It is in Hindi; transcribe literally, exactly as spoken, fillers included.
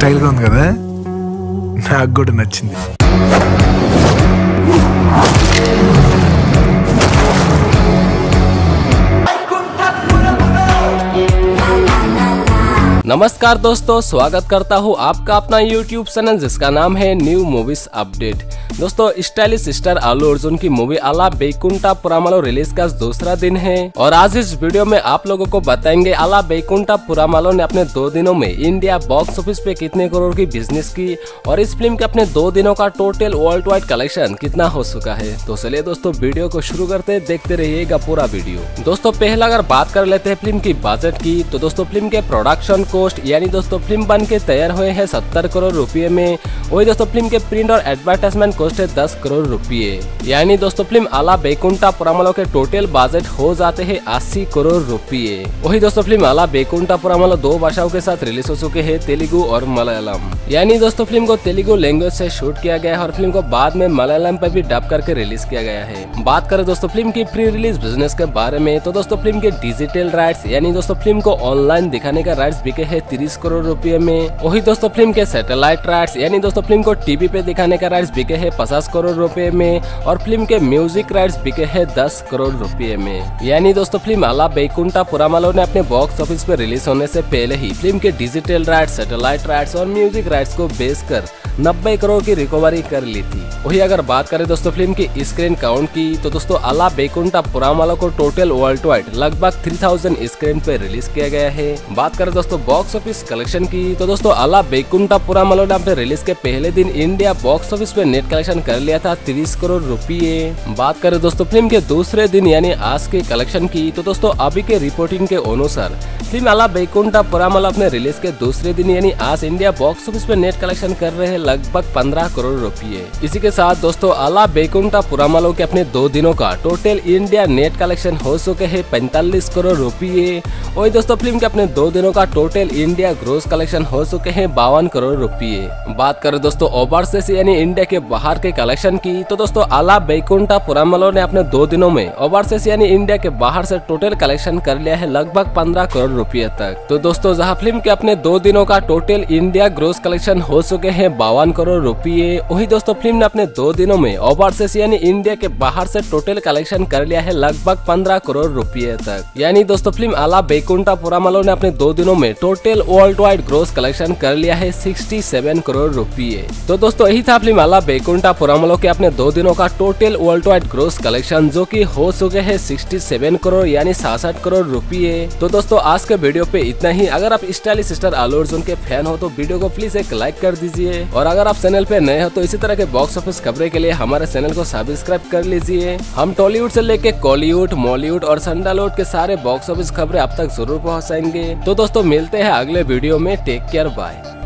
స్టైల్గా ఉంది కదా, నాకు కూడా నచ్చింది. नमस्कार दोस्तों, स्वागत करता हूँ आपका अपना यूट्यूब चैनल जिसका नाम है न्यू मूवीज अपडेट। दोस्तों, स्टाइलिश स्टार अल्लू अर्जुन की मूवी अला बैकुंठा पुरामलो रिलीज का दूसरा दिन है और आज इस वीडियो में आप लोगों को बताएंगे अला बैकुंठा पुरामलो ने अपने दो दिनों में इंडिया बॉक्स ऑफिस पे कितने करोड़ की बिजनेस की और इस फिल्म के अपने दो दिनों का टोटल वर्ल्ड वाइड कलेक्शन कितना हो चुका है। तो चलिए दोस्तों, वीडियो को शुरू करते हैं, देखते रहिएगा पूरा वीडियो। दोस्तों, पहला अगर बात कर लेते हैं फिल्म की बजट की, तो दोस्तों फिल्म के प्रोडक्शन कॉस्ट यानी दोस्तों फिल्म बन के तैयार हुए हैं सत्तर करोड़ रुपए में। वही दोस्तों फिल्म के प्रिंट और एडवर्टाइजमेंट कॉस्ट है दस करोड़ रुपए। यानी दोस्तों फिल्म अला बैकुंठा पुरामलो के टोटल बजट हो जाते हैं अस्सी करोड़ रुपए। वही दोस्तों फिल्म अला बैकुंठा पुरामलो दो भाषाओं के साथ रिलीज हो चुके हैं, तेलुगु और मलयालम। यानी दोस्तों फिल्म को तेलुगु लैंग्वेज से शूट किया गया है और फिल्म को बाद में मलयालम पर भी डब करके रिलीज किया गया है। बात करें दोस्तों फिल्म की प्री रिलीज बिजनेस के बारे में, तो दोस्तों फिल्म के डिजिटल राइट्स यानी दोस्तों फिल्म को ऑनलाइन दिखाने का राइट्स बिके है तीस करोड़ रुपए में। वही दोस्तों फिल्म के सैटेलाइट राइट्स यानी दोस्तों फिल्म को टीवी पे दिखाने का राइट्स बिके है पचास करोड़ रुपए में और फिल्म के म्यूजिक राइट्स बिके है दस करोड़ रुपए में। यानी दोस्तों फिल्म अला बैकुंठा पुरामलो ने अपने बॉक्स ऑफिस पे रिलीज होने से पहले ही फिल्म के डिजिटल राइट्स, सैटेलाइट राइट्स और म्यूजिक राइट्स को बेच कर नब्बे करोड़ की रिकवरी कर ली थी। वही अगर बात करें दोस्तों फिल्म की स्क्रीन काउंट की, तो दोस्तों अला बैकुंठा पुरामलो को टोटल वर्ल्ड वाइड लगभग तीन हज़ार स्क्रीन पे रिलीज किया गया है। बात करें दोस्तों बॉक्स ऑफिस कलेक्शन की, तो दोस्तों अला बैकुंठा पुरामलो ने अपने रिलीज के पहले दिन इंडिया बॉक्स ऑफिस पे नेट कलेक्शन कर लिया था तीस करोड़ रुपए। बात करें दोस्तों फिल्म के दूसरे दिन यानी आज के कलेक्शन की, तो दोस्तों अभी के रिपोर्टिंग के अनुसार फिल्म अला बैकुंठा पुरामलो अपने रिलीज के दूसरे दिन यानी आज इंडिया बॉक्स ऑफिस पे नेट कलेक्शन कर रहे हैं लगभग पंद्रह करोड़ रुपए। इसी के साथ दोस्तों अला बैकुंठा पुरामलो के अपने दो दिनों का टोटल इंडिया नेट कलेक्शन हो चुके हैं पैंतालीस करोड़ रुपए। वही दोस्तों फिल्म के अपने दो दिनों का टोटल इंडिया ग्रोस कलेक्शन हो चुके हैं बावन करोड़ रुपए। बात करें दोस्तों ओवरसीज यानी इंडिया के बाहर के कलेक्शन की, तो दोस्तों अला बैकुंठा पुरामलो ने अपने दो दिनों में ओवरसीज यानी इंडिया के बाहर से टोटल कलेक्शन कर लिया है लगभग पंद्रह करोड़ रुपए तक। तो दोस्तों जहां फिल्म के अपने दो दिनों का टोटल इंडिया ग्रोस कलेक्शन हो चुके हैं बावन करोड़ रुपए, वही दोस्तों फिल्म ने अपने दो दिनों में ओवरसीज यानी इंडिया के बाहर से टोटल कलेक्शन कर लिया है लगभग पंद्रह करोड़ रुपए तक। यानी दोस्तों फिल्म अला बैकुंठा पुरामलो ने अपने दो दिनों में total worldwide gross collection कर लिया है सड़सठ करोड़ रुपए। तो दोस्तों यही था फिल्म अला बैकुंठा पुरामलो के अपने दो दिनों का total worldwide gross collection, जो कि हो चुके हैं सड़सठ करोड़ यानी सासठ करोड़ रुपए। तो दोस्तों आज के वीडियो पे इतना ही। अगर आप स्टाइलिश स्टार अल्लू अर्जुन के फैन हो तो वीडियो को प्लीज एक लाइक कर दीजिए और अगर आप चैनल पे नए हो तो इसी तरह के बॉक्स ऑफिस खबरें के लिए हमारे चैनल को सब्सक्राइब कर लीजिए। हम टॉलीवुड से लेके कॉलीवुड, मॉलीवुड और सैंडलवुड के सारे बॉक्स ऑफिस खबरें आप तक जरूर पहुंचाएंगे। तो दोस्तों मिलते हैं अगले वीडियो में, टेक केयर, बाय।